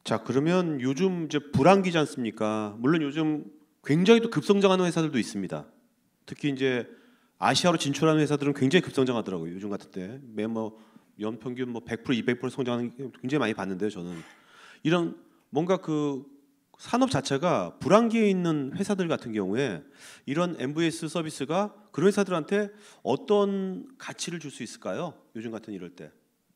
자, 그러면 요즘 이제 불황기지 않습니까? 물론 요즘 굉장히 또 급성장하는 회사들도 있습니다. 특히 이제 아시아로 진출하는 회사들은 굉장히 급성장하더라고요. 요즘 같은 때. 뭐 연평균 뭐 100%, 200% 성장하는 게 굉장히 많이 봤는데요, 저는. 이런 뭔가 그 산업 자체가 불황기에 있는 회사들 같은 경우에 이런 MVS 서비스가 그런 회사들한테 어떤 가치를 줄 수 있을까요? 요즘 같은 이럴 때.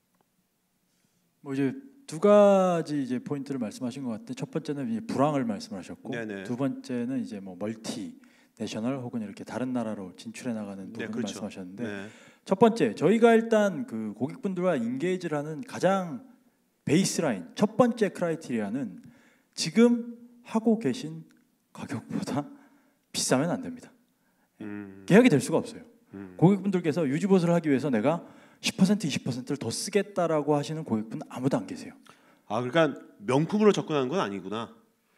뭐 이제 두 가지 이제 포인트를 말씀하신 것 같은데, 첫 번째는 이제 불황을 말씀하셨고, 네네. 두 번째는 이제 뭐 멀티 내셔널 혹은 이렇게 다른 나라로 진출해 나가는 부분을 그렇죠. 말씀하셨는데, 네. 첫 번째 저희가 일단 그 고객분들과 인게이지를 하는 가장 베이스라인 첫 번째 크라이테리아는 지금 하고 계신 가격보다 비싸면 안 됩니다. 계약이 될 수가 없어요. 고객분들께서 유지보수를 하기 위해서 내가 10% 20%를 더 쓰겠다라고 하시는 고객분 아무도 안 계세요. 아, 그러니까 명품으로 접근하는 건 아니구나.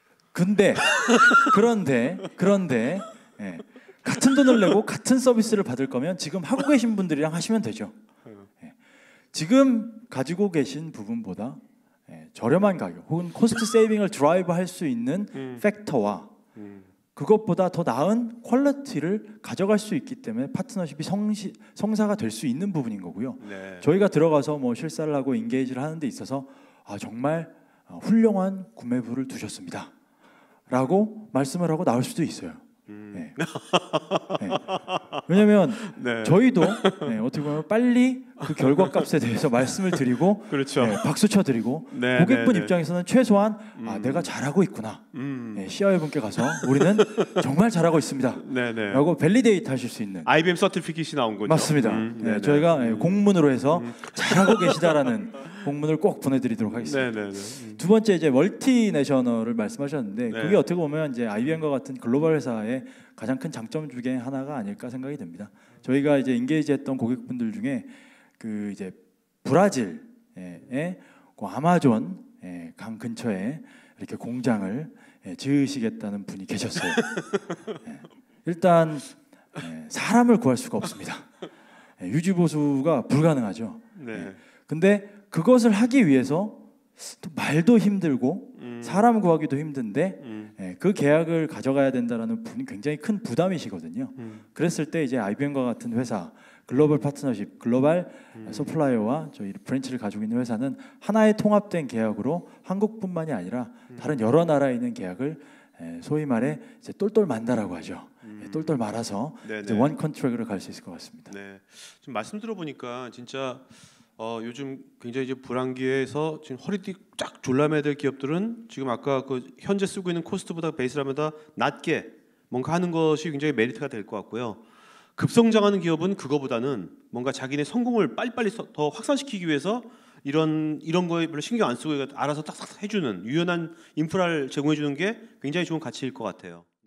그런데 예, 같은 돈을 내고 같은 서비스를 받을 거면 지금 하고 계신 분들이랑 하시면 되죠. 예, 지금 가지고 계신 부분보다 저렴한 가격 혹은 코스트 세이빙을 드라이브 할 수 있는 팩터와 그것보다 더 나은 퀄리티를 가져갈 수 있기 때문에 파트너십이 성사가 될 수 있는 부분인 거고요. 네. 저희가 들어가서 뭐 실사를 하고 인게이지를 하는 데 있어서 정말 훌륭한 구매부를 두셨습니다 라고 말씀을 하고 나올 수도 있어요. 네. 네. 왜냐하면 네. 저희도 어떻게 보면 빨리 그 결과값에 대해서 말씀을 드리고 그렇죠. 박수 쳐드리고 네, 고객분 네, 네. 입장에서는 최소한 내가 잘하고 있구나. CIO 분께 가서 우리는 정말 잘하고 있습니다. 네네. 라고 밸리데이트 하실 수 있는. IBM 서티피킷이 나온 거죠. 맞습니다. 네네. 저희가 공문으로 해서 잘하고 계시다라는 공문을 꼭 보내드리도록 하겠습니다. 네네네. 두 번째 이제 멀티내셔널을 말씀하셨는데 네. 그게 어떻게 보면 이제 IBM과 같은 글로벌 회사의 가장 큰 장점 중에 하나가 아닐까 생각이 됩니다. 저희가 이제 인게이지했던 고객분들 중에 그 이제 브라질의 그 아마존 강 근처에 이렇게 공장을 지으시겠다는 분이 계셨어요. 일단 사람을 구할 수가 없습니다. 유지 보수가 불가능하죠. 네. 근데 그것을 하기 위해서 또 말도 힘들고 사람 구하기도 힘든데 그 계약을 가져가야 된다라는 분이 굉장히 큰 부담이시거든요. 그랬을 때 이제 IBM과 같은 회사, 글로벌 파트너십, 글로벌 서플라이어와 저희 브랜치를 가지고 있는 회사는 하나의 통합된 계약으로 한국뿐만이 아니라 다른 여러 나라에 있는 계약을 소위 말해 이제 똘똘 만다라고 하죠. 똘똘 말아서 이제 원 컨트랙으로 갈 수 있을 것 같습니다. 네. 지금 말씀 들어보니까 진짜 요즘 굉장히 이제 불황기에서 지금 허리띠 쫙 졸라매야 될 기업들은 지금 아까 그 현재 쓰고 있는 코스트보다 베이스라보다 낮게 뭔가 하는 것이 굉장히 메리트가 될 것 같고요. 급성장하는 기업은 그거보다는 뭔가 자기네 성공을 빨리빨리 더 확산시키기 위해서 이런 거에 별로 신경 안 쓰고 알아서 딱딱 해주는 유연한 인프라를 제공해 주는 게 굉장히 좋은 가치일 것 같아요.